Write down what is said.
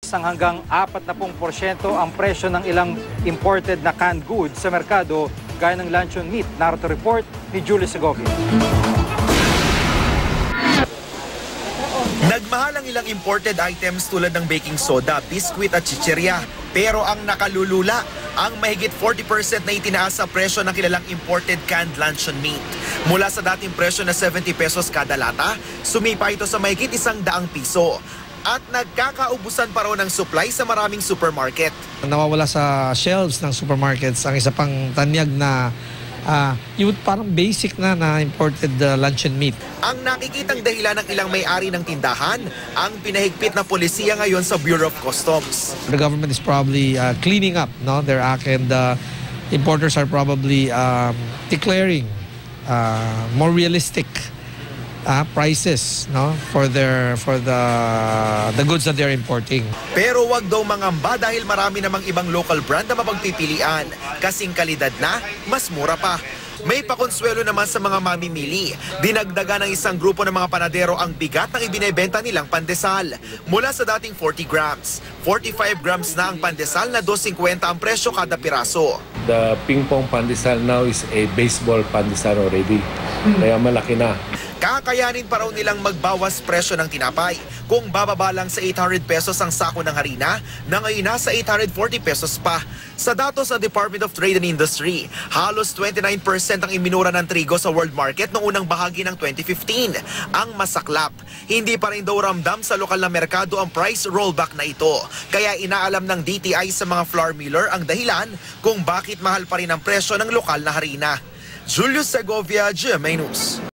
ng hanggang 40% ang presyo ng ilang imported na canned goods sa merkado gaya ng luncheon meat. Narito report ni Julie Segovia. Nagmahal ang ilang imported items tulad ng baking soda, biskwit at chichirya. Pero ang nakalulula, ang mahigit 40% na itinaas sa presyo ng kilalang imported canned luncheon meat. Mula sa dating presyo na 70 pesos kada lata, sumipa ito sa mahigit 100 piso. At nagkakaubusan pa raw ng supply sa maraming supermarket. Nawawala sa shelves ng supermarkets ang isa pang tanyag na yung parang basic na imported luncheon meat. Ang nakikitang dahilan ng ilang may-ari ng tindahan, ang pinahigpit na polisiya ngayon sa Bureau of Customs. The government is probably cleaning up, no, their act, and importers are probably declaring more realistic prices, no, for the goods that they're importing. Pero wag daw mangamba dahil marami namang ibang local brand na mapagpipilian. Kasing kalidad na, mas mura pa. May pakonsuelo naman sa mga mamimili. Dinagdagan ng isang grupo ng mga panadero ang bigat ng ibinebenta nilang pandesal. Mula sa dating 40 grams, 45 grams na ang pandesal na 2.50 ang presyo kada piraso. The ping pong pandesal now is a baseball pandesal already. Kaya malaki na. Kakayanin pa raw nilang magbawas presyo ng tinapay kung bababa lang sa 800 pesos ang sako ng harina na ngayon nasa 840 pesos pa. Sa datos ng Department of Trade and Industry, halos 29% ang iminura ng trigo sa world market noong unang bahagi ng 2015. Ang masaklap, hindi pa rin daw ramdam sa lokal na merkado ang price rollback na ito. Kaya inaalam ng DTI sa mga flour miller ang dahilan kung bakit mahal pa rin ang presyo ng lokal na harina. Julius Segovia, GMA News.